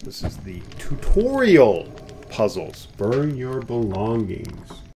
This is the tutorial puzzles. Burn your belongings.